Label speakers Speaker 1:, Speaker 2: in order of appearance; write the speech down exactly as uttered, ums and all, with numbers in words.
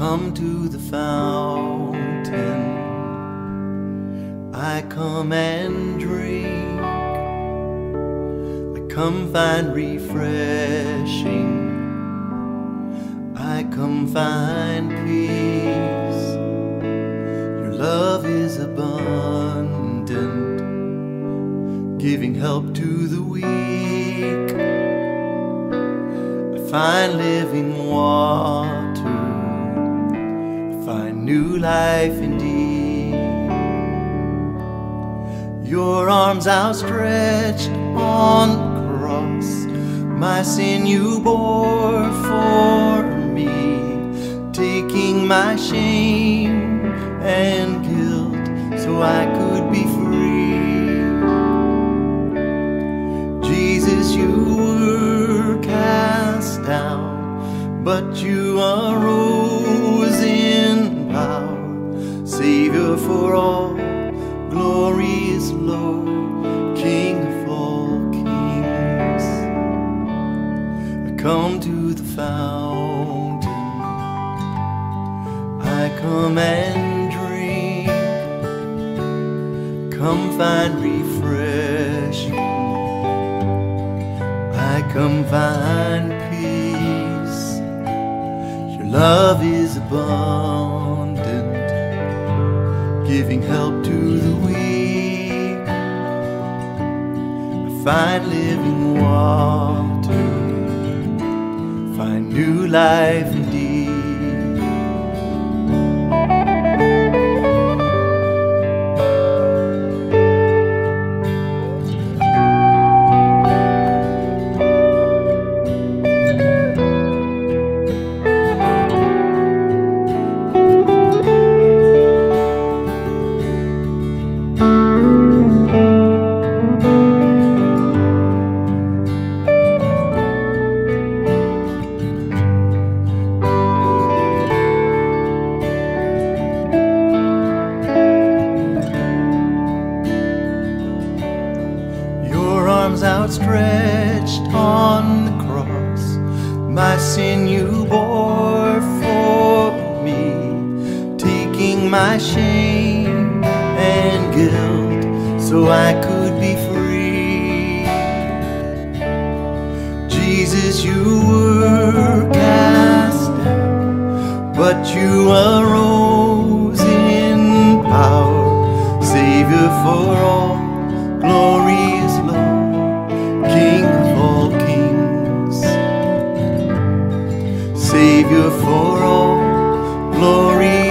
Speaker 1: come to the fountain, I come and drink. I come find refreshing, I come find peace. Your love is abundant, giving help to the weak. I find living water, find new life indeed. Your arms outstretched on the cross, my sin you bore for me, taking my shame and guilt so I could be free. Jesus, you were cast down, but you arose in power, Savior for all, glorious Lord, King of all kings. I come to the fountain, I come and drink. Come find refreshing, I come find peace. Your love is abundant, giving help to the weak. I find living water, find new life indeed. Arms outstretched on the cross, my sin you bore for me, taking my shame and guilt so I could be free. Jesus, you were cast down, but you arose in power, Savior for all, glorious Lord, King of all kings. Savior for all, glory